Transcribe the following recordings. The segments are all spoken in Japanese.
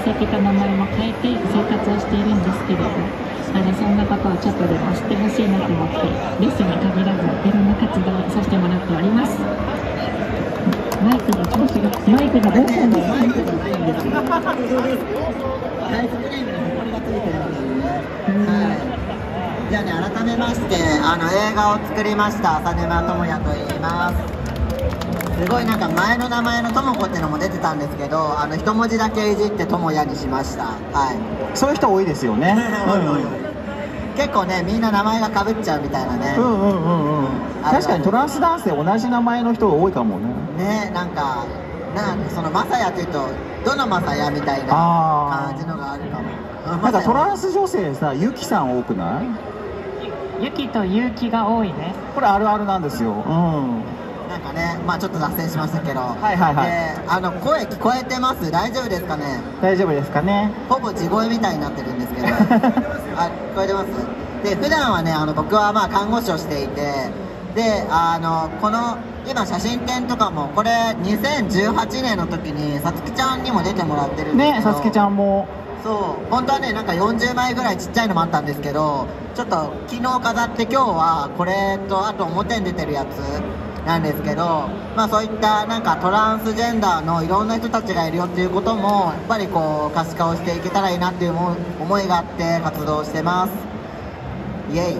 籍と名前も変えて生活をしているんですけれど、そんなことをちょっとでも知ってほしいなと思って、レッスンに限らずいろんな活動をさせてもらっております。マイクが調子が、マイクがどうしたんだよ。マイクがどうしたんですよ。 アイスクリームにホコリがついてるんですね。はい。じゃあね、改めまして映画を作りました浅沼智也と言います。すごいなんか前の名前の智子ってのも出てたんですけど、一文字だけいじって智也にしました。はい。 そういう人多いですよね。 結構ね、みんな名前がかぶっちゃうみたいなね。 確かにトランス男性同じ名前の人が多いかもね。 ね、なんかそのマサヤっていうとどのマサヤみたいな感じのがあるかも。 なんかトランス女性さ、ユキさん多くない？ ユキとユキが多いね。 これあるあるなんですよ。 なんかね、まあちょっと脱線しましたけど、 はいはいはい。 声聞こえてます？大丈夫ですかね？ 大丈夫ですかね。 ほぼ地声みたいになってるんですけど聞こえてます？で、普段はね、僕はまあ看護師をしていて、で、この今写真展とかもこれ2018年の時にさつきちゃんにも出てもらってるんですけど、 ね、さつきちゃんもそう本当はね、なんか40枚ぐらいちっちゃいのもあったんですけど、ちょっと昨日飾って今日はこれとあと表に出てるやつなんですけど、まあそういったなんかトランスジェンダーのいろんな人たちがいるよっていうこともやっぱりこう可視化をしていけたらいいなっていう思いがあって活動してます。イエ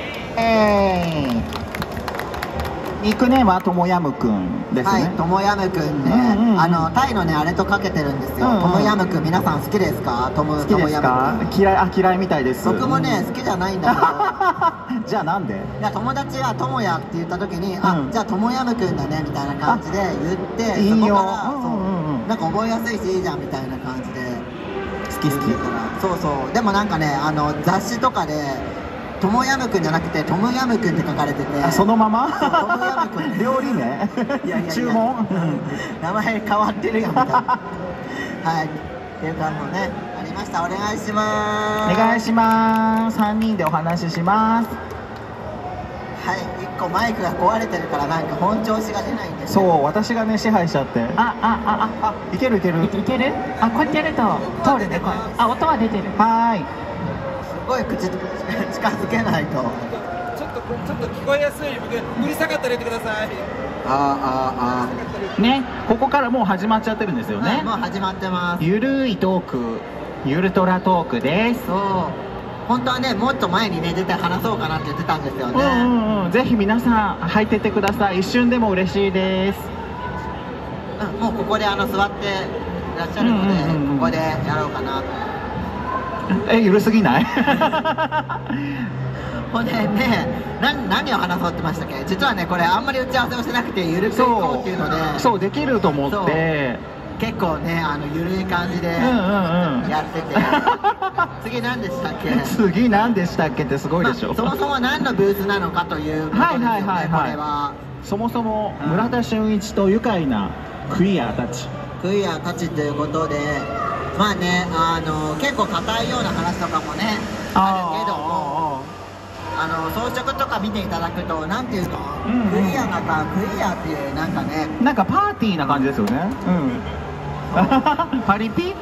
イ。 ニックネームはともやむくんですね。 はい、ともやむくんね、タイのねあれとかけてるんですよ。ともやむくん、皆さん好きですか？ともやむくん嫌いみたいです。 僕もね好きじゃないんだけどじゃあなんで？ いや、友達がともやって言った時に、じゃあともやむくんだねみたいな感じで言って、そこからなんか覚えやすいしいいじゃんみたいな感じで好きそうそう。でもなんかね、雑誌とかでともやむくんじゃなくてトムヤムくんって書かれてて、 そのままトムヤムくん料理名注文名前変わってるよみたいなはいっていう感じもねありました。お願いします。 お願いします。3人でお話しします。 はい、1個マイクが壊れてるからなんか本調子が出ないんです。 そう、私がね支配しちゃって。いけるいける。 いける？こうやってやると通るね。これ。音は出てる。 はい。 すごい口近づけないと。 ちょっと聞こえやすい。無理下がったら言ってください。 ね、ここからもう始まっちゃってるんですよね。 はい、もう始まってます。 ゆるいトーク、ゆるトラトークです。 そう。本当はね、もっと前にね出て話そうかなって言ってたんですよね。 ぜひ皆さん入ってってください。一瞬でも嬉しいです。 もうここで座っていらっしゃるので、ここでやろうかなと。 ゆるすぎない？ ほんでね、何を話そうってましたっけ？実はね、これあんまり打ち合わせをしてなくてゆるくいこうっていうので、 そうできると思って、 結構ねゆるい感じでやってて、次何でしたっけ？ 次何でしたっけってすごいでしょ。 そもそも何のブースなのかということですよね。これはそもそも村田俊一と愉快なクイアたちということで、まあね、結構硬いような話とかもねあるけども、装飾とか見ていただくと、なんていうの、クイアっていうなんかね、 なんかパーティーな感じですよね。パリピ？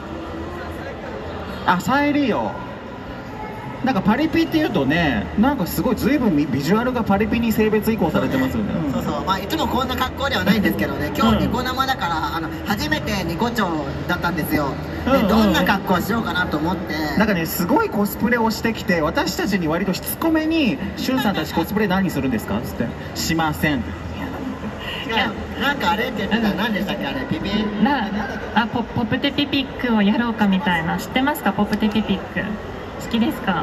サイリオ。なんかパリピっていうとね、なんかすごい随分ビジュアルがパリピに性別移行されてますよね。 そうそう、まあいつもこんな格好ではないんですけどね、今日ニコ生だから初めてニコ町だったんですよ。でどんな格好をしようかなと思って、 なんかねすごいコスプレをしてきて、私たちに割としつこめに「しゅんさんたちコスプレ何するんですか?」っつって「しません」 なんかあれって言ってた、何でしたっけ、あれピピポプテピピックをやろうかみたいな。知ってますか？ポプテピピック好きですか？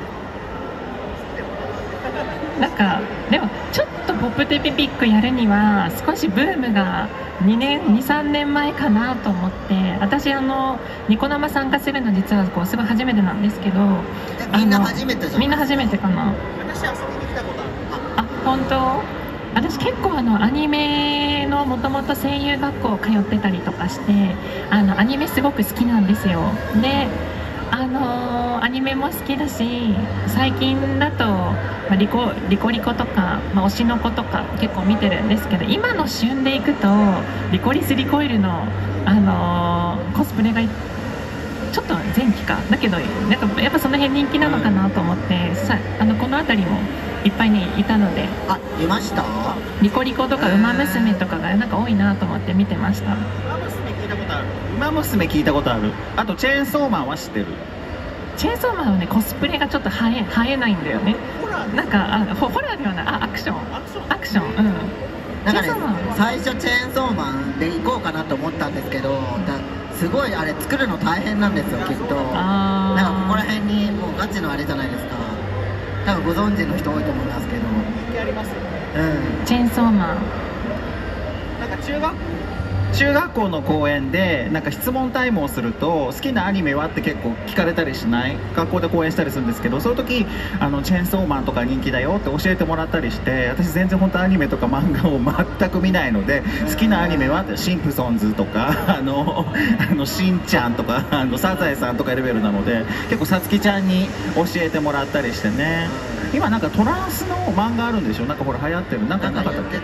なんかでもちょっとポプテピピックやるには少しブームが2、3年前かなと思って、私ニコ生参加するの実はすごい初めてなんですけど、 みんな初めてじゃん。 みんな初めてかな。 私遊びに来たことある。 本当？私結構アニメのもともと声優学校通ってたりとかして、アニメすごく好きなんですよ。でアニメも好きだし、最近だと、リコリコとか、推しの子とか結構見てるんですけど、今の旬でいくとリコリスリコイルの、コスプレがちちょっと前期かだけど、なんかやっぱその辺人気なのかなと思って、この辺りもいっぱいねいたので、 あ、いました。 リコリコとかウマ娘とかがなんか多いなと思って見てました。 ウマ娘聞いたことある。ウマ娘聞いたことある。あとチェーンソーマンは知ってる。 チェーンソーマンはねコスプレがちょっと映えないんだよね。なんかホラーではない、アクション、うん。 なんかね、最初チェーンソーマンで行こうかなと思ったんですけど、すごいあれ作るの大変なんですよきっと。なんかここら辺にもうガチのあれじゃないですか。多分ご存知の人多いと思いますけど。 人気ありますよね。 チェーンソーマン。 なんか中学校の公演でなんか質問タイムをすると、好きなアニメはって結構聞かれたりしない？学校で公演したりするんですけど、そういう時チェーンソーマンとか人気だよって教えてもらったりして、私全然本当アニメとか漫画を全く見ないので、好きなアニメはってシンプソンズとかしんちゃんとかサザエさんとかレベルなので、結構さつきちゃんに教えてもらったりしてね。今なんかトランスの漫画あるんでしょ。なんかほら流行ってる。なんかなかったっけ？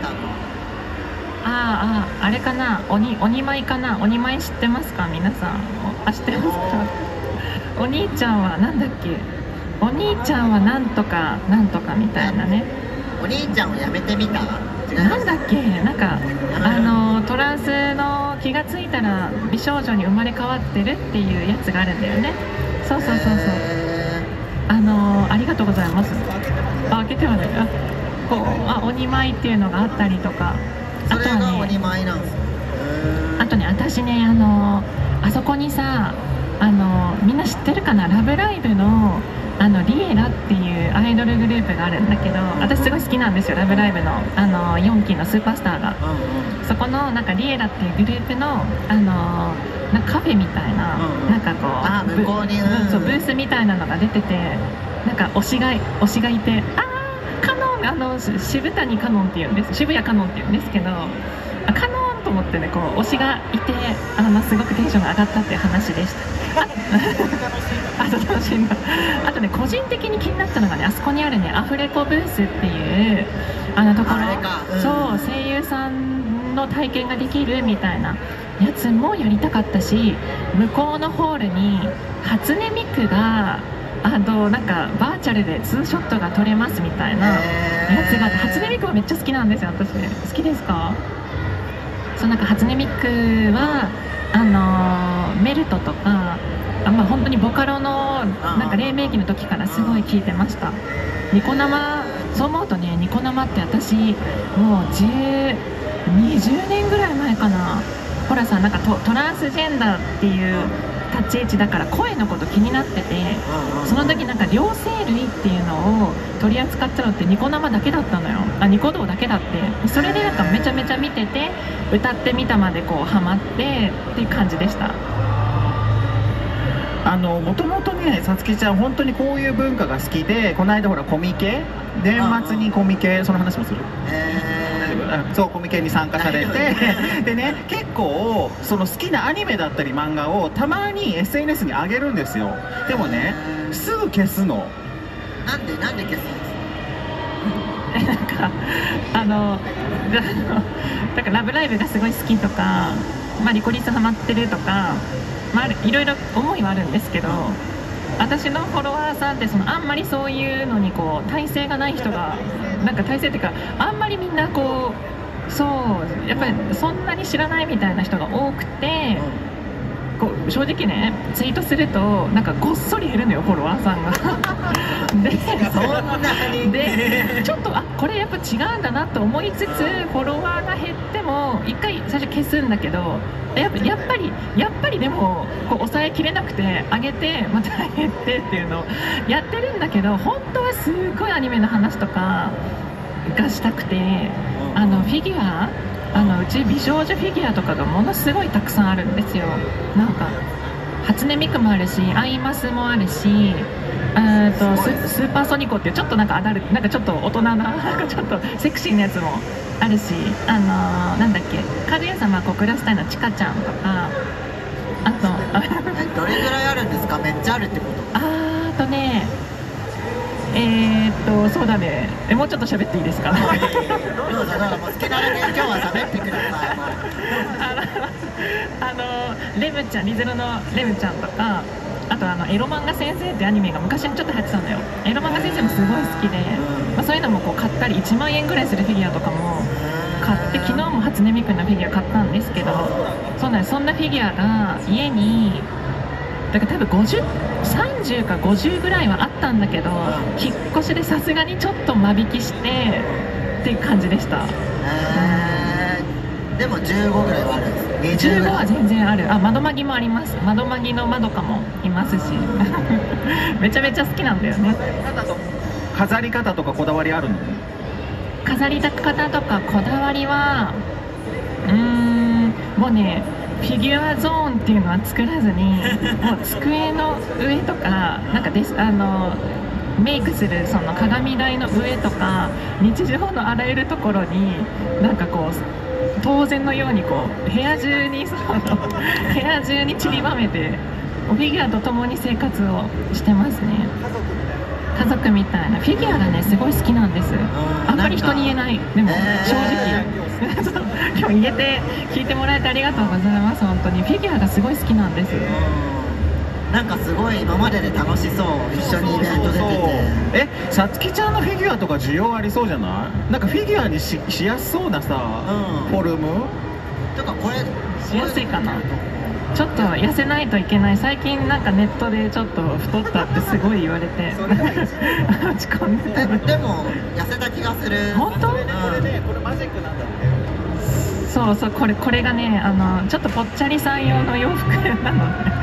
あれかな、鬼舞かな。鬼舞知ってますか皆さん。知ってますか？お兄ちゃんはなんだっけ、お兄ちゃんはなんとかなんとかみたいなね。 お兄ちゃんをやめてみた、 なんだっけ、なんかトランスの気がついたら美少女に生まれ変わってるっていうやつがあるんだよね。そう、ありがとうございます。開けてはね、鬼舞っていうのがあったりとか。 それが鬼舞なんですよ。 あとね、私ね、あそこにさ、みんな知ってるかな、ラブライブのリエラっていうアイドルグループがあるんだけど、私すごい好きなんですよ、ラブライブの4期のスーパースターが。そこのなんかリエラっていうグループのなんかカフェみたいな、なんかこう向こうにそうブースみたいなのが出てて、なんか推しがいて、カノン、渋谷カノンっていうんです、渋谷カノンっていうんですけど、カノンと思ってね、こう推しがいて、すごくテンションが上がったっていう話でした。楽しいんだ。あとね、個人的に気になったのがね、あそこにあるね、アフレコブースっていうところ、そう、声優さんの体験ができるみたいなやつもやりたかったし、向こうのホールに初音ミクがなんかバーチャルでツーショットが撮れますみたいなやつがあって、初音ミクはめっちゃ好きなんですよ。私好きですか？そう、なんか初音ミクはメルトとか、本当にボカロのなんか黎明期の時からすごい聴いてました。ニコ生、そう思うとね、ニコ生って私もう20年ぐらい前かな。ほらさ、なんかトランスジェンダーっていう立ち位置だから声のこと気になってて、その時なんか両生類っていうのを取り扱ったのってニコ生だけだったのよ。ニコ動だけだって。それでなんかめちゃめちゃ見てて、歌ってみたまでこうハマってっていう感じでした。 もともとね、さつきちゃん本当にこういう文化が好きで、この間ほらコミケ、年末にコミケ、その話もする？そう、コミケに参加されてでね、結構その好きなアニメだったり漫画をたまに SNS に上げるんですよ。でもね、すぐ消すの。 なんで消すんですか？ だからラブライブがすごい好きとか、リコリスハマってるとか、いろいろ思いはあるんですけど、私のフォロワーさんってあんまりそういうのにこう耐性がない人が、なんか耐性っていうか、あんまりみんなこう、そうやっぱりそんなに知らないみたいな人が多くて、こう正直ね、ツイートするとなんかごっそり減るのよ、フォロワーさんがでちょっとこれやっぱ違うんだなと思いつつ、フォロワーが減っても一回最初消すんだけど、やっぱりでもこう抑えきれなくて上げてまた減ってっていうのをやってるんだけど、本当はすごいアニメの話とかがしたくて、フィギュア、うち美少女フィギュアとかがものすごいたくさんあるんですよ。なんか初音ミクもあるし、アイマスもあるし、スーパーソニコっていうちょっとなんかなんかちょっと大人な、なんかちょっとセクシーなやつもあるし、なんだっけ、かぐや様小倉スタイルのちかちゃんとか、あとどれぐらいあるんですか？めっちゃあるってこと？ そうだね、もうちょっと喋っていいですか？ どうぞ好きなだけ今日は喋ってください。 レムちゃん、リゼロのレムちゃんとか、あとエロ漫画先生ってアニメが昔にちょっと流行ってたんだよ。エロ漫画先生もすごい好きで、まあ、そういうのもこう買ったり、1万円ぐらいするフィギュアとかも買って、昨日も初音ミクのフィギュア買ったんですけど、そうなんです。そんなフィギュアが家にだから多分30か50ぐらいはあったんだけど、引っ越しでさすがにちょっと間引きしてっていう感じでした。 でも15ぐらいはあるんです。 15は全然ある。窓マギもあります。窓マギのまどかもいますしめちゃめちゃ好きなんだよね。 飾り方とかこだわりあるの？ 飾り方とかこだわりはもうね、フィギュアゾーンっていうのは作らずにもう机の上とかなんかメイクするその鏡台の上とか日常のあらゆるところになんかこう当然のようにこう部屋中に散りばめてフィギュアと共に生活をしてますね。家族みたいなフィギュアがねすごい好きなんです。あんまり人に言えない。でも正直今日言えて聞いてもらえてありがとうございます。本当にフィギュアがすごい好きなんです。 なんかすごい今までで楽しそう。一緒にイベント出てて。 さつきちゃんのフィギュアとか需要ありそうじゃない？なんかフィギュアに しやすそうなさ、フォルムとかこれしやすいかな。ちょっと痩せないといけない。最近なんかネットでちょっと太ったってすごい言われて落ち込んでた。 でも痩せた気がする。 本当？ これマジックなんだって。 そうそう、これがねちょっとぽっちゃりさん用の洋服なので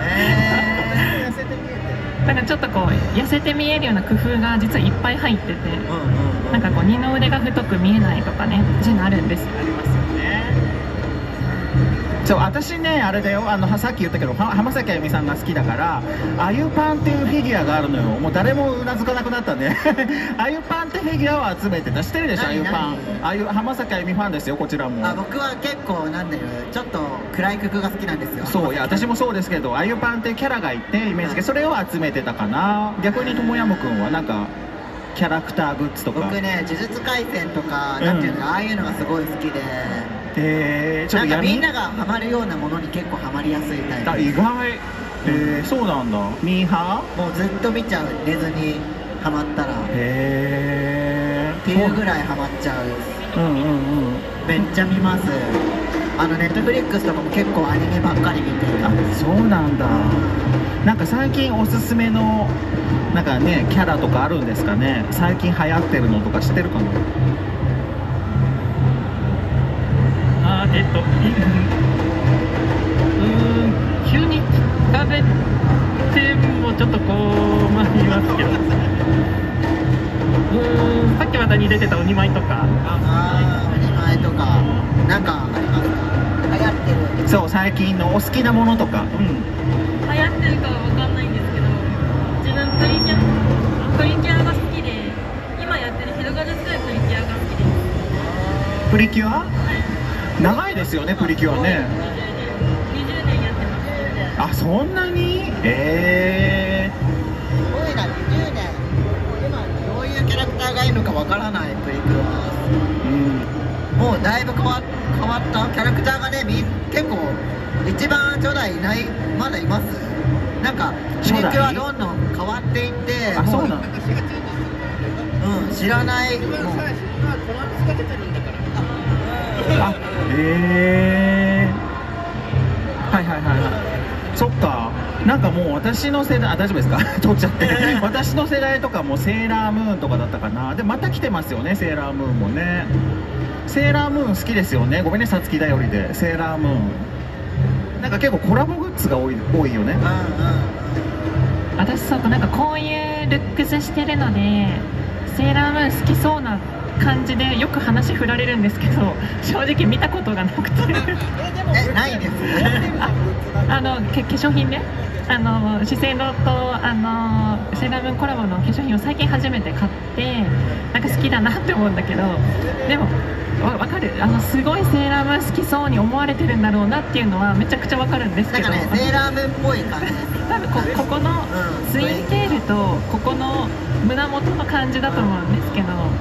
だからちょっとこう痩せて見えるような工夫が実はいっぱい入ってて、なんかこう二の腕が太く見えないとかね、そういうのあるんですよ。ありますよね。 そう、私ね、あれだよ、さっき言ったけど浜崎あゆみさんが好きだからあゆパンっていうフィギュアがあるのよ。もう誰もうなずかなくなったねあゆパンってフィギュアを集めてた。知ってるでしょ？あゆパン。浜崎あゆみファンですよ、こちらも。 僕は結構なんだよ、ちょっと暗い曲が好きなんですよ。 そう、いや私もそうですけど、あゆパンっていうキャラがいてイメージでそれを集めてたかな。逆にともやむくんはなんかキャラクターグッズとか。 僕ね、呪術廻戦とか、なんていうの、ああいうのがすごい好きで、 ちょっとなんかみんながハマるようなものに結構ハマりやすいタイプ。 意外。そうなんだ。ミーハー？ もうずっと見ちゃう、寝ずにハマったら。っていうぐらいハマっちゃう。めっちゃ見ます。ネットフリックスとかも結構アニメばっかり見てる。 そうなんだ。なんか最近おすすめのなんかねキャラとかあるんですかね。最近流行ってるのとか知ってるかな？ 急に聞かれてもちょっとこうまあ言いますけどさっき話題に出てた鬼舞とか鬼舞とかなんかありますか？流行ってる。 そう、最近のお好きなものとか。 流行ってるかは分かんないんですけど、自分プリキュアが好きで、今やってる広がる2プリキュアが好きです。 プリキュア？長いですよね、プリキュアね。 20年やってます。 あ、そんなに？ すごいな、20年。今どういうキャラクターがいいのかわからないプリキュア。もうだいぶ変わったキャラクターがね、結構一番初代いない、まだいます？なんかプリキュアどんどん変わっていって、 あ、そうなんだ。 知らない。もうそっか。なんかもう私の世代、大丈夫ですか通っちゃって私の世代とかもセーラームーンとかだったかな。でまた来てますよね、セーラームーンもね。セーラームーン好きですよね。ごめんね、さつきだよりで。セーラームーンなんか結構コラボグッズが多いよね。 私そうか、なんかこういうルックスしてるのでセーラームーン好きそうな感じでよく話振られるんですけど、正直見たことがなくてないです化粧品ね、資生堂とセーラームーンコラボの化粧品を最近初めて買ってなんか好きだなって思うんだけど、でも分かる、すごいセーラームーン好きそうに思われてるんだろうなっていうのはめちゃくちゃ分かるんですけど、 なんかね、セーラームーンっぽい感じ。 多分ここのツインテールとここの胸元の感じだと思うんですけど、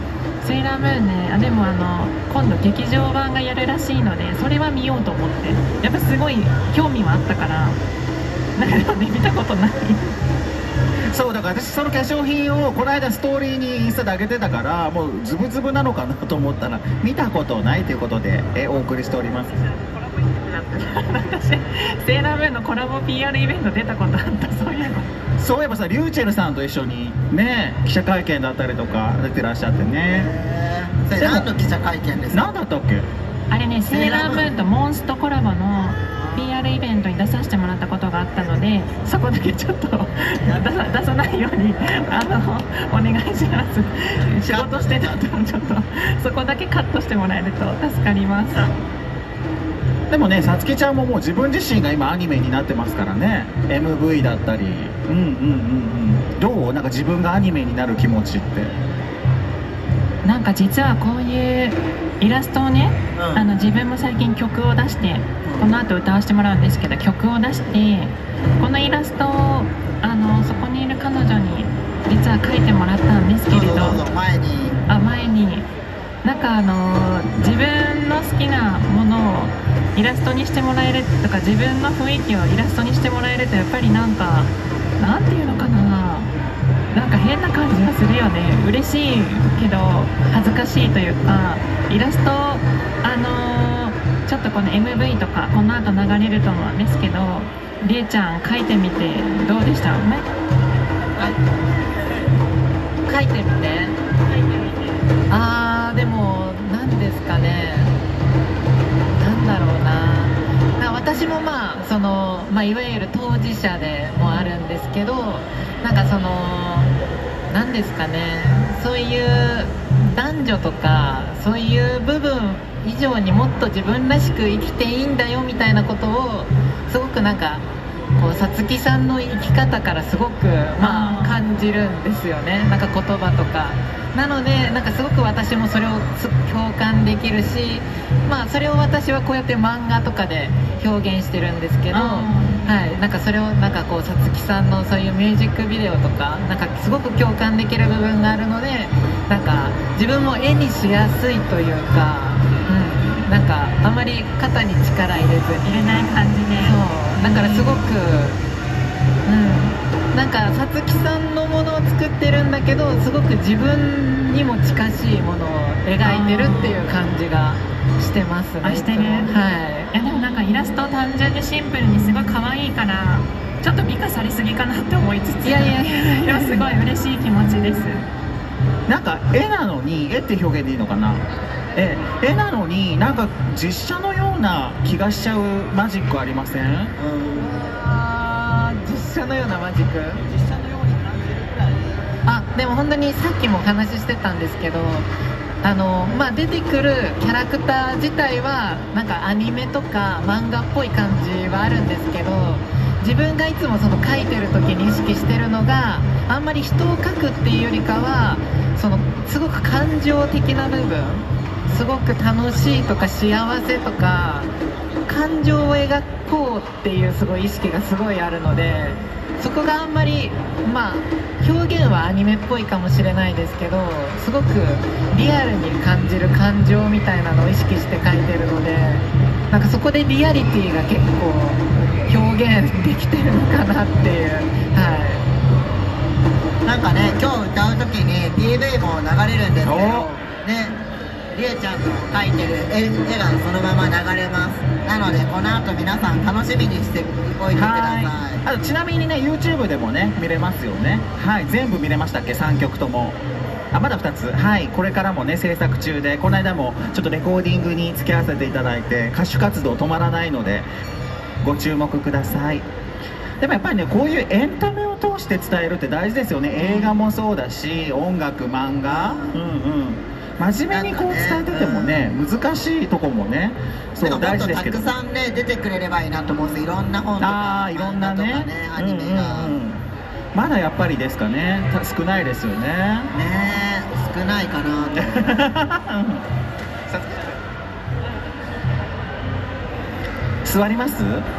セーラームーンね、でも今度劇場版がやるらしいので、それは見ようと思って、やっぱすごい興味はあったから、だけどね、見たことない。 そうだから私その化粧品をこの間ストーリーにインスタで上げてたから、もうズブズブなのかなと思ったら見たことないということでお送りしております。 私セーラームーンのコラボ PR イベント出たことあった。 そういえばさ、リューチェルさんと一緒にね記者会見だったりとか出てらっしゃってね。 それ何の記者会見ですか？ 何だったっけ？ あれね、セーラームーンとモンストコラボの PR イベントに出させてもらったことがあったので、そこだけちょっと出さないようにお願いします。仕事してたとちょっとそこだけカットしてもらえると助かります。 でもね、さつきちゃんももう自分自身が今アニメになってますからね。 MV だったり、どう？なんか自分がアニメになる気持ちって。 なんか実はこういうイラストをね、自分も最近曲を出して、この後歌わせてもらうんですけど、曲を出してこのイラストをそこにいる彼女に実は描いてもらったんですけれど、 前になんか自分の好きなものをイラストにしてもらえるとか、自分の雰囲気をイラストにしてもらえると、やっぱりなんかなんていうのかな、なんか変な感じがするよね。嬉しいけど恥ずかしいというか、イラストちょっとこの MV とかこの後流れると思うんですけど、りえちゃん描いてみてどうでしたね？ 書いてみて。でも何ですかね、なんだろうな、私もいわゆる当事者でもあるんですけど、なんかなんですかね、そういう男女とかそういう部分以上にもっと自分らしく生きていいんだよみたいなことをすごくなんかこうさつきさんの生き方からすごく感じるんですよね。なんか言葉とかなので、なんかすごく私もそれを共感できるし、それを私はこうやって漫画とかで表現してるんですけど、なんかそれをなんかこうさつきさんのそういうミュージックビデオとかなんかすごく共感できる部分があるので、なんか自分も絵にしやすいというか、なんかあまり肩に力入れない感じで、だからすごくなんかさつきさんのものを作ってるんだけど、すごく自分にも近しいものを描いてるっていう感じがしてますね。 してる。でもなんかイラスト単純でシンプルにすごい可愛いから、ちょっと美化されすぎかなって思いつつ、でもすごい嬉しい気持ちです。 なんか絵なのに、絵って表現でいいのかな、絵なのになんか実写のような気がしちゃうマジックありません？ 実写のようなマジック、実写のように感じるくらい。でも本当にさっきもお話ししてたんですけど、出てくるキャラクター自体はなんかアニメとか漫画っぽい感じはあるんですけど、自分がいつもその描いてる時に意識してるのが、あんまり人を描くっていうよりかはすごく感情的な部分、すごく楽しいとか幸せとか感情を描こうっていうすごい意識がすごいあるので、そこがあんまり表現はアニメっぽいかもしれないですけど、すごくリアルに感じる感情みたいなのを意識して描いてるので、なんかそこでリアリティが結構表現できてるのかなっていう。 なんかね、今日歌う時に PV も流れるんですけどね、りえちゃんの描いてる絵がそのまま流れます。なのでこの後皆さん楽しみにしておいてください。 あとちなみにね YouTube でもね見れますよね。全部見れましたっけ、3曲とも。まだ2つ、これからもね制作中で、この間もちょっとレコーディングに付き合わせていただいて、歌手活動止まらないのでご注目ください。でもやっぱりね、こういうエンタメを通して伝えるって大事ですよね。映画もそうだし、音楽、漫画、真面目にこう伝えててもね、難しいとこもね、そう大事ですけど、 たくさんね出てくれればいいなと思うんです。いろんな本とかいろんなねアニメが、 まだやっぱりですかね、少ないですよね。 少ないかなと座ります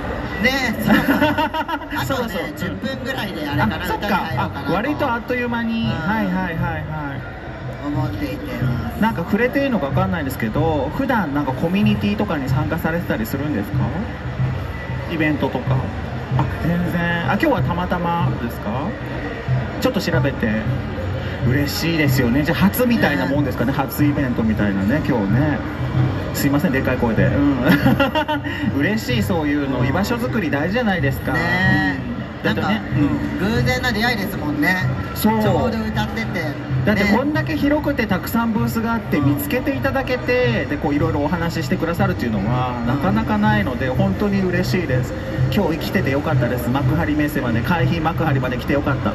あとね10分ぐらいであれかな、 そっか、割とあっという間に。 思っていてます。 なんか触れていいのか分かんないんですけど、普段なんかコミュニティとかに参加されてたりするんですか？イベントとか。あ、全然。あ、今日はたまたまですか？ちょっと調べて。嬉しいですよね。じゃあ初みたいなもんですかね、初イベントみたいなね、今日ね。すいません、でっかい声で。嬉しい、そういうの。居場所作り大事じゃないですか。 ねえ、 だってね、 偶然な出会いですもんね。 そう、 ちょうど歌ってて、 だってこんだけ広くてたくさんブースがあって見つけていただけて、でこういろいろお話ししてくださるっていうのはなかなかないので、本当に嬉しいです。今日生きててよかったです。幕張メッセまで、海浜幕張まで来てよかった。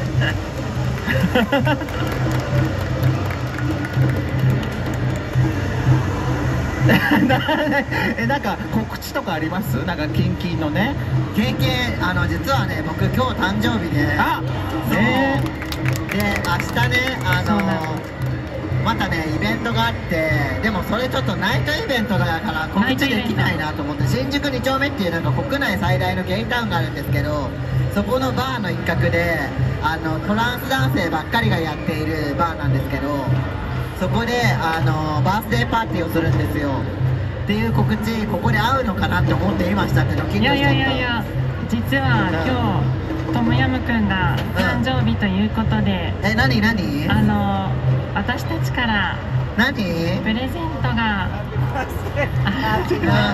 なんか告知とかあります？なんかキンキンのね。 経験、実はね、僕今日誕生日で、 あ、ねで明日ね、またねイベントがあって、でもそれちょっとナイトイベントだから告知できないなと思って、新宿2丁目っていうなんか国内最大のゲイタウンがあるんですけど、そこのバーの一角でトランス男性ばっかりがやっているバーなんですけど、そこでバースデーパーティーをするんですよっていう告知、ここで会うのかなって思っていましたけど、 いやいやいやいや、実は今日トムヤムくんが誕生日ということで、 何私たちから何プレゼントがハッピーバ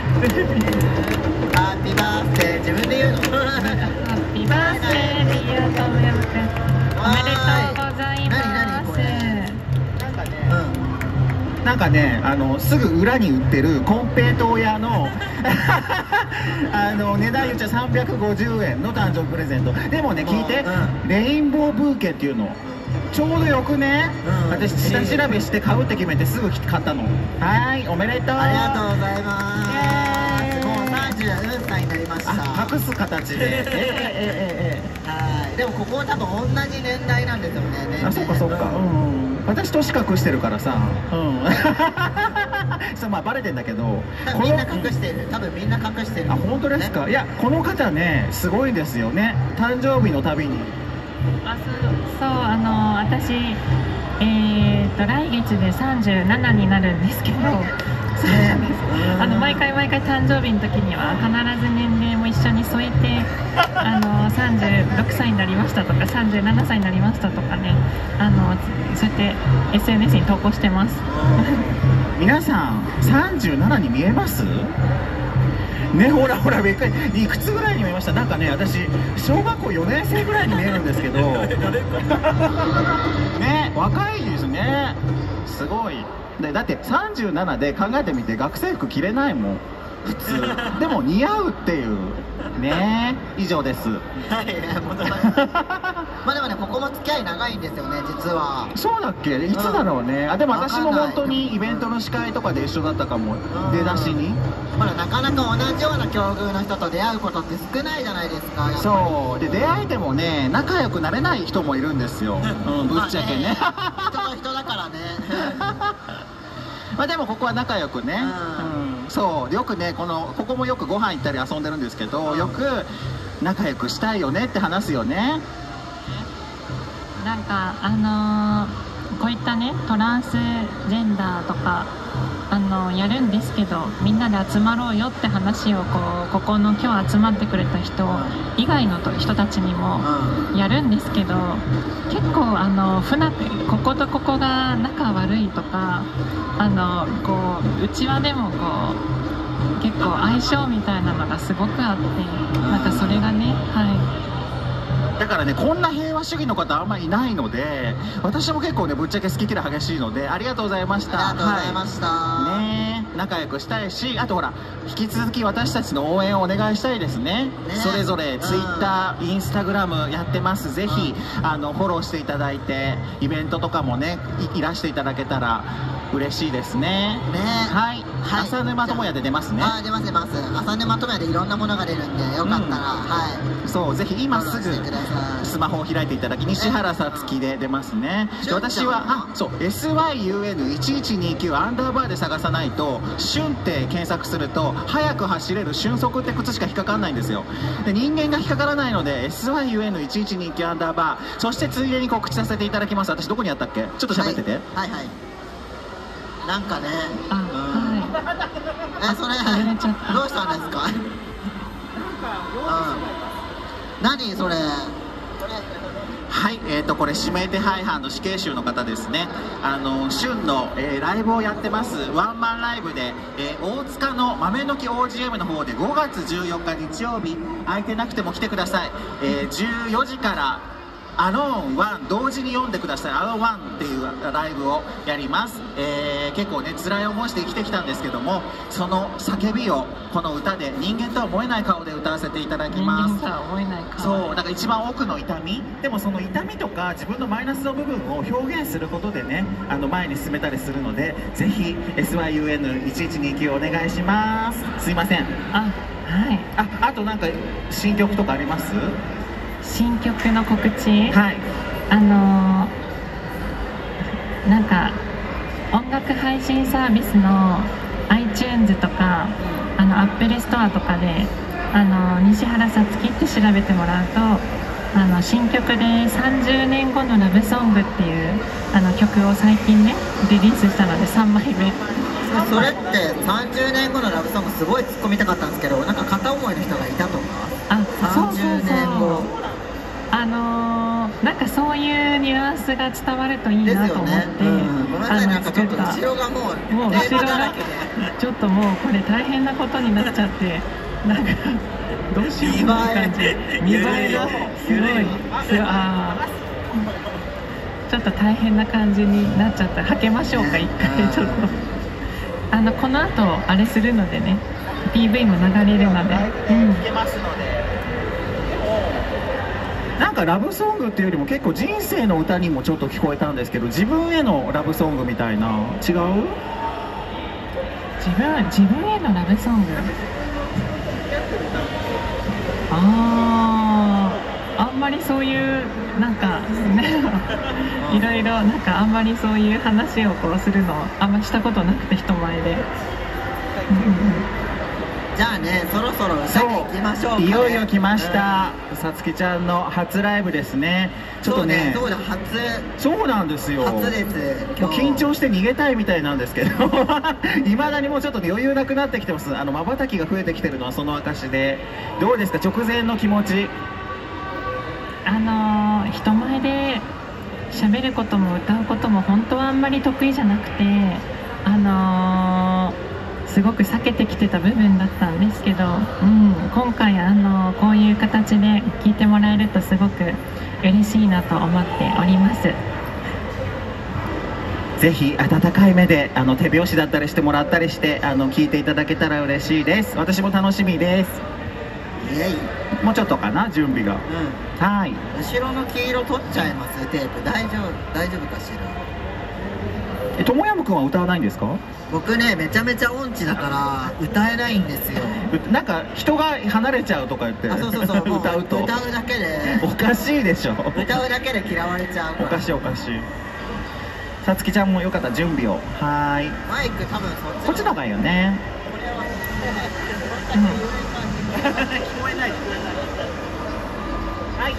ースデー、自分で言うのハッピーバースデーで言うトムヤムくん、おめでとうございます。 なんかね、すぐ裏に売ってるコンペイトー屋の値段言っちゃ350円の誕生日プレゼント。でもね、聞いて、レインボーブーケっていうのちょうどよくね、私下調べして買うって決めてすぐ買ったの。はい、おめでとう。 ありがとうございます。もう30歳になりました。 隠す形で。 はい。でもここは多分同じ年代なんですよね。 あ、そうかそうか。私年隠してるからさ。そう、まあバレてんだけど。 みんな隠してる。多分みんな隠してる。 あ、本当ですか。いや、この方ね、すごいですよね。誕生日のたびに。 そう、私来月で37になるんですけど、毎回誕生日の時には必ず年齢も一緒に添えて36歳になりましたとか37歳になりましたとかね、そうやって SNS に投稿してます。 皆さん37に見えますね？ほらほら、いくつぐらいに見えました？なんかね、私小学校4年生ぐらいに見えるんですけどね、若いですね。すごい。だって37で考えてみて、学生服着れないもん普通。でも似合うっていうね。以上です。 まあでもね、ここも付き合い長いんですよね、実は。 そうだっけ？いつだろうね。でも私も本当にイベントの司会とかで一緒だったかも。出だしにほら、なかなか同じような境遇の人と出会うことって少ないじゃないですか。 そうで、出会えてもね、仲良くなれない人もいるんですよ。ぶっちゃけね。 人と人だからね。 まあでもここは仲良くね、そうよくね、ここもよくご飯行ったり遊んでるんですけど、よく仲良くしたいよねって話すよね。 なんかこういったねトランスジェンダーとかやるんですけど、みんなで集まろうよって話をここの今日集まってくれた人以外の人たちにもやるんですけど、結構こことここが仲悪いとか内輪でも結構相性みたいなのがすごくあって、なんかそれがね、 だからね、こんな平和主義の方あんまりいないので、私も結構ねぶっちゃけ好き嫌い激しいので、ありがとうございました。 ありがとうございました。 ね、仲良くしたいし、あとほら引き続き私たちの応援をお願いしたいですね。それぞれ Twitter、Instagram やってます。ぜひフォローしていただいて、イベントとかもねいらしていただけたら嬉しいですね。はい、浅沼智也で出ますね。 出ます。浅沼智也でいろんなものが出るんで、よかったら、 そうぜひ今すぐフォローしてください。 スマホを開いていただき西原さつきで出ますね。で私はそう SYUN1129 アンダーバーで探さないと旬って検索すると速く走れる瞬足って靴しか引っかかんないんですよ。で人間が引っかからないので SYUN1129 アンダーバー、そしてついでに告知させていただきます。私どこにあったっけ、ちょっと喋ってて。 はいはい、なんかね、 あ、 それ外れちゃったどうしたんですか？何それ？ はい、これ指名手配犯の死刑囚の方ですね。旬の、ライブをやってます。ワンマンライブで、大塚の豆の木 OGM の方で5月14日日曜日、空いてなくても来てください。14時からアローン1同時に読んでください。アローン1っていうライブをやります。結構ね辛い思いして生きてきたんですけども、その叫びをこの歌で人間とは思えない顔で歌わせていただきます。 人間とは思えない顔。 そうだから一番奥の痛みでも、その痛みとか自分のマイナスの部分を表現することでね、前に進めたりするので、ぜひ SYUN1129 お願いします。すいません。 あ、はい。 あとなんか新曲とかあります？ 新曲の告知、 はい、 なんか音楽配信サービスの iTunes とかApple ストアとかで西原さつきって調べてもらうと新曲で30年後のラブソングっていう曲を最近ねリリースしたので3枚目。 それって30年後のラブソングすごい突っ込みたかったんですけど、なんか片思いの人がいたとか。30年後、 なんかそういうニュアンスが伝わるといいなと思って、 ごめんなさい、なんかちょっと後ろがもう後ろがちょっともうこれ大変なことになっちゃって、なんかどうしようって感じ、見栄えがすごいちょっと大変な感じになっちゃった。はけましょうか一回ちょっとこの後あれするのでね、 PV も流れるので、 聞けますので。なんかラブソングっていうよりも結構人生の歌にもちょっと聞こえたんですけど、自分へのラブソングみたいな、違う？ 自分へのラブソング、あんまりそういうなんかねいろいろなんかあんまりそういう話をこうするのあんましたことなくて、人前で。 じゃあね、そろそろ歌に行きましょうかね。 いよいよ来ました、さつきちゃんの初ライブですね。ちょっとね、 そうだ、 そうなんですよ。 初です。 もう緊張して逃げたいみたいなんですけどいまだにもうちょっと余裕なくなってきてます。瞬きが増えてきてるのはその証で。どうですか、直前の気持ち。 人前で喋ることも歌うことも本当はあんまり得意じゃなくて、すごく避けてきてた部分だったんですけど、今回こういう形で聞いてもらえるとすごく嬉しいなと思っております。 ぜひ温かい目で手拍子だったりしてもらったりして聞いていただけたら嬉しいです。私も楽しみです。 イエイ。 もうちょっとかな、準備が。はい。 後ろの黄色取っちゃいます、テープ。大丈夫かしら。 ともやむくんは歌わないんですか？ 僕ね、めちゃめちゃ音痴だから歌えないんですよ。 なんか人が離れちゃうとか言って。 そうもう歌うと歌うだけでおかしいでしょ。 歌うだけで嫌われちゃうから。 おかしいおかしい。さつきちゃんもよかったら準備を。はーい。 マイク多分こっちの方がいいよね。聞こえない。はい。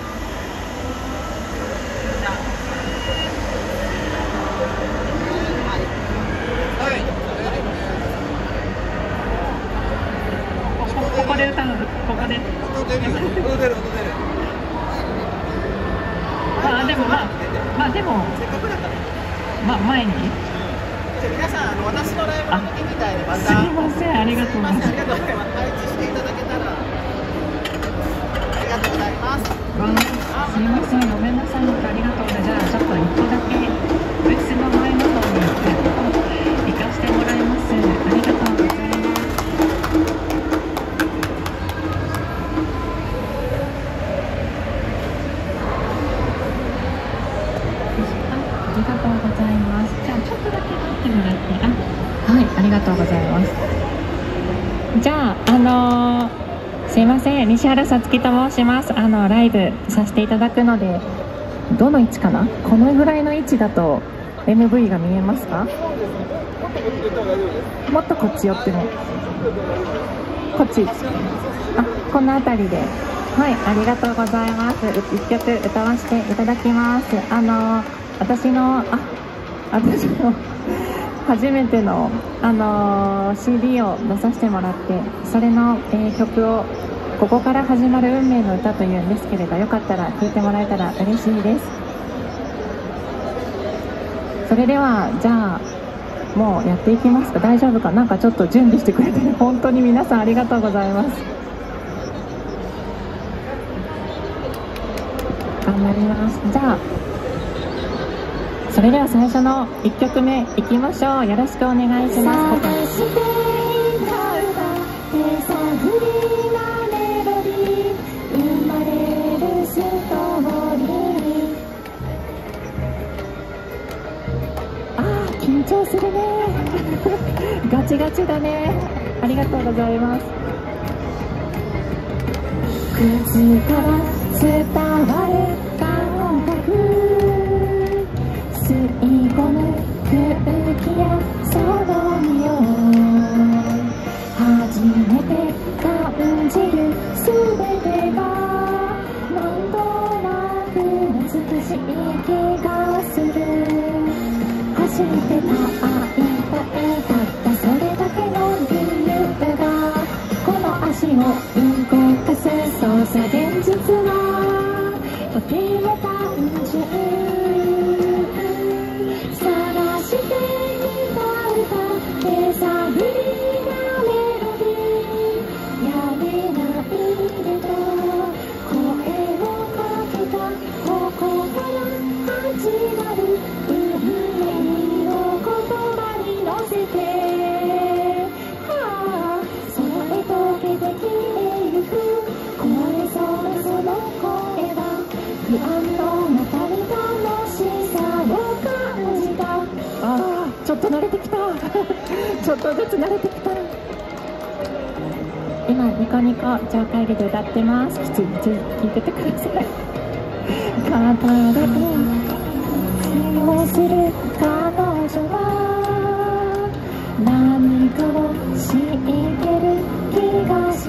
ここで歌うの、ここで。 音出る。 でもせっかくだから。 前に。 じゃあ皆さん私のライブの時みたいにまた。 すいません、ありがとうございます。 ありがとうございます。配置していただけたらありがとうございます。 すいません、ごめんなさい、ありがとうございます。じゃあちょっと一個だけブースの前の方に行かせてもらいます。ありがとうございます。ありがとうございます。じゃあちょっとだけ待ってもらって、はい、ありがとうございます。じゃあすいません、西原さつきと申します。ライブさせていただくので、どの位置かな、このぐらいの位置だと MV が見えますか？もっとこっち寄っても、こっち、この辺りで、はい、ありがとうございます。1曲歌わせていただきます。私の初めての、CD を出させてもらって、それの、曲をここから始まる運命の歌というんですけれど、よかったら聴いてもらえたら嬉しいです。それではじゃあもうやっていきますか？大丈夫か？なんかちょっと準備してくれて本当に皆さんありがとうございます。頑張ります。じゃあそれでは最初の1曲目いきましょう。よろしくお願いします。緊張するねガチガチだね。ありがとうございます。口から伝わる感覚、吸い込む空気やその匂い、初めて感じる全てがなんとなく美しい気がする。走ってた愛とたったそれだけの理由がこの足を動かす。そうさ現実はとても単純、探していた歌手探りなメロディー、やめないでと声をかけた。ここから始まるちょっと慣れてきたちょっとずつ慣れてきた。今ニコニコ上会議で歌ってます。きつい聞いててください。語れて気をする彼女は何かを知ってる気がした。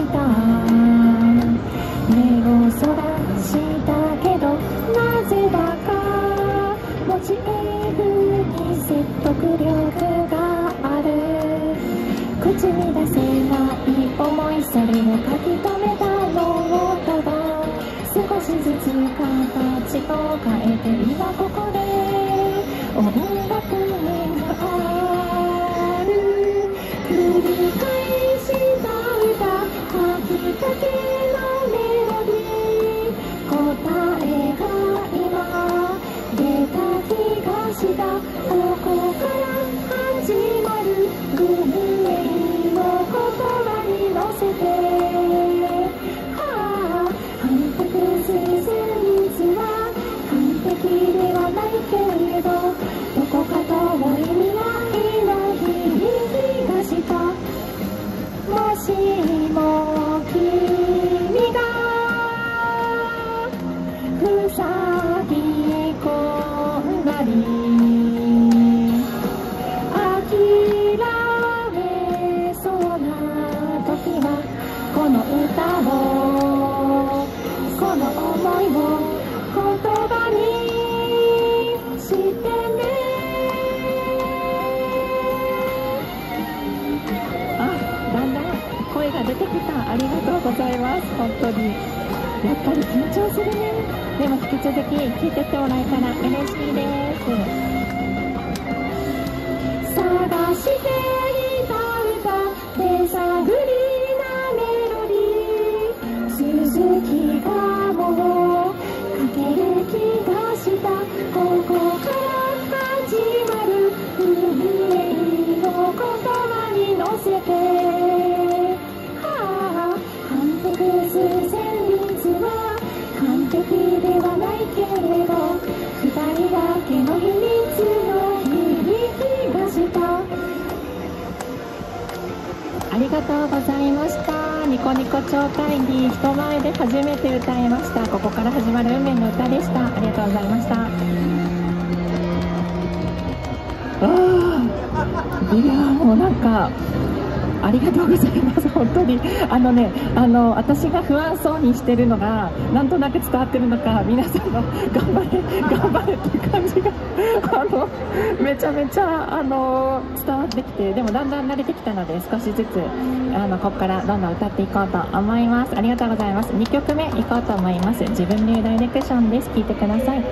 目をそらしたけどなぜだかモチーフに説得力がある。口に出せない思い、それを書き留めたノートが少しずつ形を変えて今ここで音楽にある。繰り返した歌、書きかけのメロディー、答えが今出た気がした。ここから始まる運命を言葉に乗せて、反復する旋律は完璧ではないけれど、どこか遠い未来の響きがした。もしも君が塞ぎ込んだり諦めそうな時はこの歌を、この想いを言葉にしてね。だんだん声が出てきた。ありがとうございます。本当にやっぱり緊張するね。でも引き続き聴いてってもらえたら嬉しいです。探していた歌で探りなメロディー、続きがもう書ける気がした。ここから始まる運命の言葉に乗せて、反復する旋律は完璧ではないけれど、二人だけの秘密の響きがした。ありがとうございました。 ニコニコ超会議、人前で初めて歌いました。ここから始まる運命の歌でした。ありがとうございました。いやもうなんかありがとうございます。本当に私が不安そうにしてるのがなんとなく伝わってるのか、皆さんの頑張れ頑張れっていう感じがめちゃめちゃ伝わってきて、でもだんだん慣れてきたので少しずつここからどんどん歌っていこうと思います。ありがとうございます。2曲目いこうと思います。自分流ダイレクションです。聴いてください。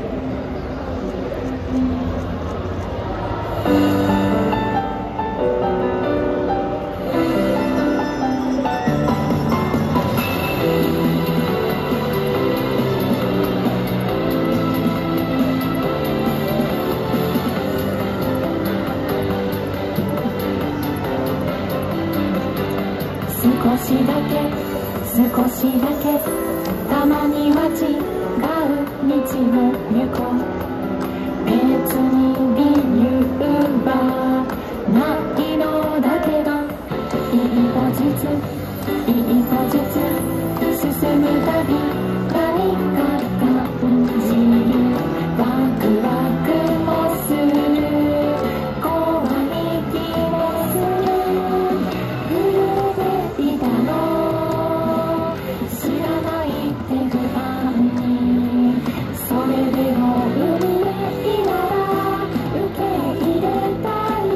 少しだけたまには違う道を行こう。別に理由はないのだけど、一歩ずつ進むたび何か感じる。ワクワクもする、怖い気もする。震えていたの知らないって不安に、それでも運命なら受け入れたい。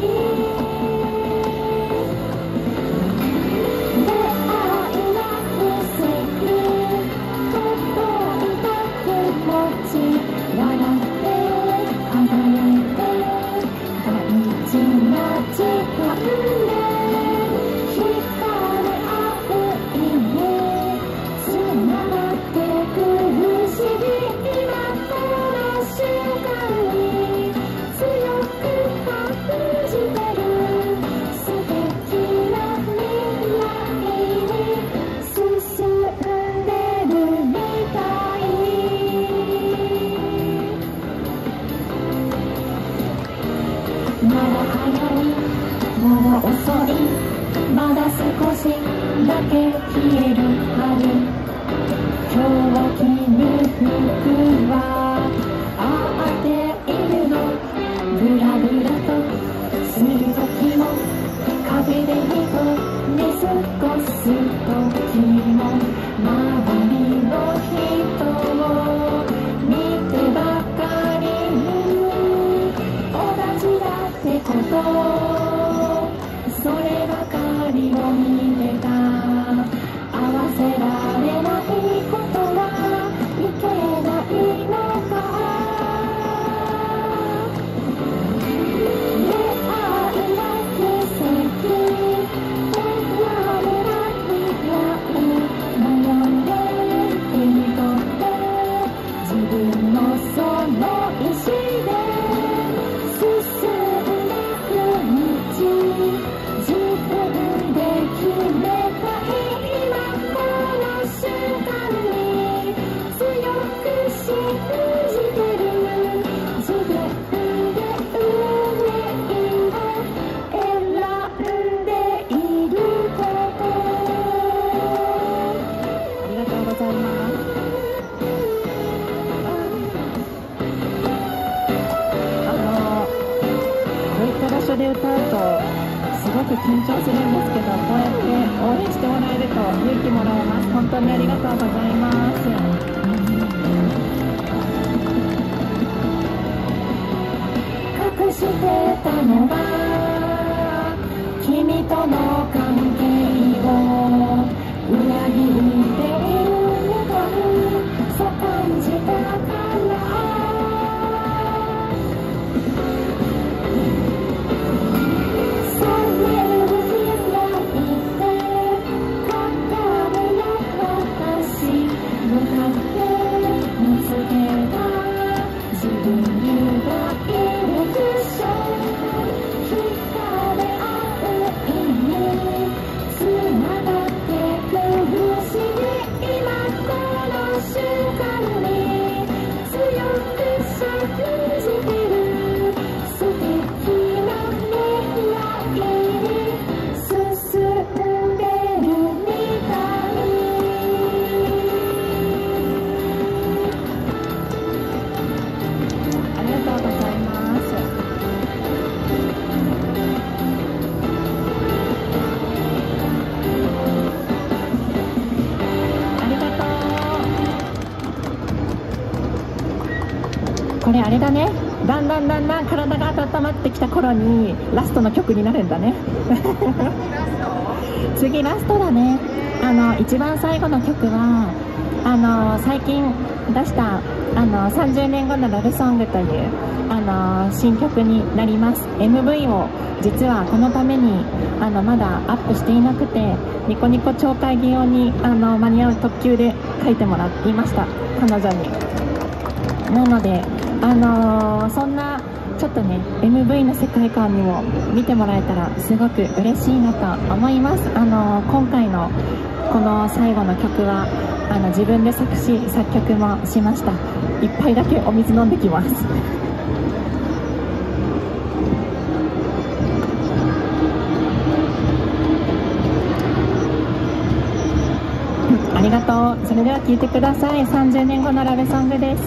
出会いは奇跡、届いた気持ち、笑って輝いて大事な時間で惹かれ合う意味、つながってく不思議。今この瞬間に強く感じてる。素敵な未来に進んでるみたい。まだ早い、もう遅い、まだ少しだけ冷える春。今日着る服は合っているの。ブラブラとする時も、カフェで一人過ごす時も、周りの人を見てばかりに同じだってこと、そればかりを見てた。合わせられないことはいけないのか。出会いは奇跡、やれない未来、悩んで手に取って自分のその意志で進んでく道、自分で決めたい。今この瞬間に強く信じてる。自分で運命を選んでいること。ありがとうございます。こういった場所で歌うとすごく緊張するんですけど、こうやって応援してもらえると勇気もらえます。本当にありがとうございます。隠してたのは君との関係を裏切っているみたい、そう感じたから自分流がいるでしょう。 これあれだね、だんだん体が温まってきた頃にラストの曲になるんだね次ラストだね。一番最後の曲は最近出した30年後のラブソングという新曲になります。 MV を実はこのためにまだアップしていなくて、ニコニコ超会議用に間に合う特急で書いてもらいました、彼女に。なのでそんなちょっとね MV の世界観にも見てもらえたらすごく嬉しいなと思います。今回のこの最後の曲は自分で作詞作曲もしました。一杯だけお水飲んできますありがとう。それでは聴いてください。30年後のラブソングです。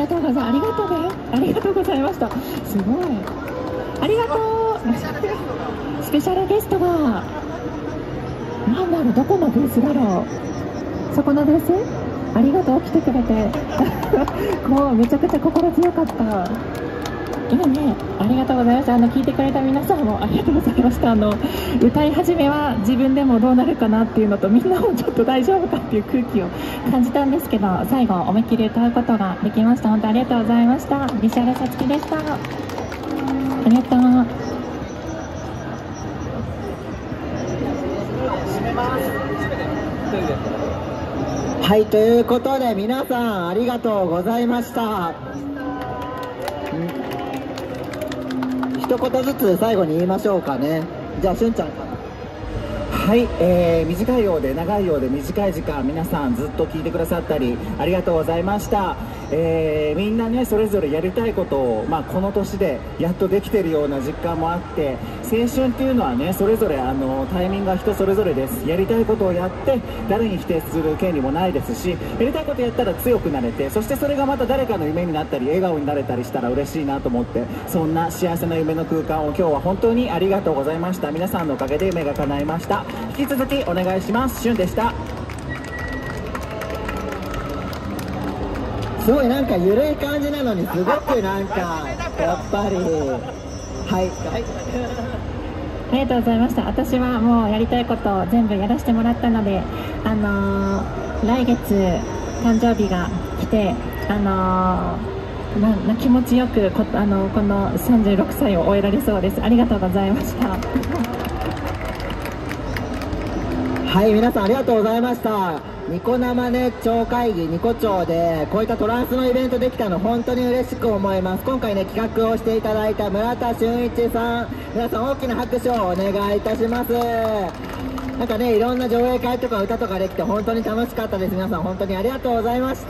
がとうございます。ありがとうね。ありがとうございました。すごい。ありがとう。スペシャルゲストが。なんだろう、どこのブースだろう。そこのブース。ありがとう、来てくれて。もうめちゃくちゃ心強かった。いいね、ありがとうございました。聞いてくれた皆さんもありがとうございました。歌い始めは自分でもどうなるかなっていうのと、みんなもちょっと大丈夫かっていう空気を感じたんですけど、最後思いっきり歌うことができました。本当ありがとうございました。ビシャルさつきでした。ありがとう。 はい、ということで皆さんありがとうございました。一言ずつ最後に言いましょうかね。じゃあしゅんちゃんから。 はい、短いようで長いようで短い時間、皆さんずっと聞いてくださったりありがとうございました。みんなねそれぞれやりたいことを、この年でやっとできてるような実感もあって、青春っていうのはねそれぞれタイミングが人それぞれです。やりたいことをやって誰に否定する権利もないですし、やりたいことやったら強くなれて、そしてそれがまた誰かの夢になったり笑顔になれたりしたら嬉しいなと思って、そんな幸せな夢の空間を今日は本当にありがとうございました。皆さんのおかげで夢が叶いました。引き続きお願いします。しゅんでした。 すごいなんか緩い感じなのにすごくなんかやっぱりはい、 ありがとうございました。私はもうやりたいことを全部やらせてもらったので、来月誕生日が来て、気持ちよくこの36歳を終えられそうです。ありがとうございました。 はい、皆さんありがとうございました。ニコ生ね町会議ニコ町でこういったトランスのイベントできたの本当に嬉しく思います。今回ね企画をしていただいた村田俊一さん、皆さん大きな拍手をお願いいたします。なんかねいろんな上映会とか歌とかできて本当に楽しかったです。皆さん本当にありがとうございました。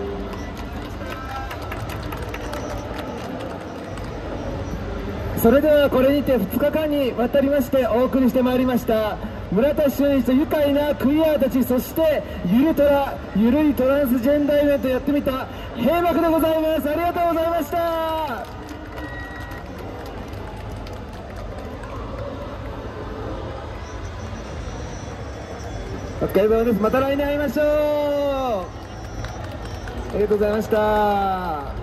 それではこれにて2日間にわたりましてお送りしてまいりました村田俊一と愉快なクイアたち、そしてゆるいトランスジェンダーイベントやってみた閉幕でございます。ありがとうございました。お疲れ様です。また来年会いましょう。ありがとうございました。